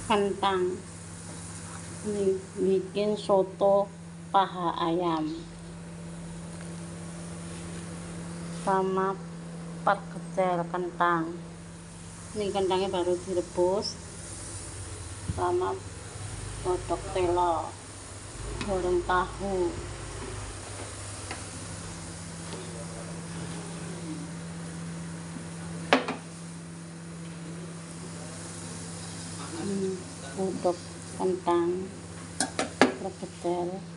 Kentang. Ini bikin soto paha ayam sama perkedel kentang. Ini kentangnya baru direbus sama godok telo, goreng tahu. Godok kentang perkedel.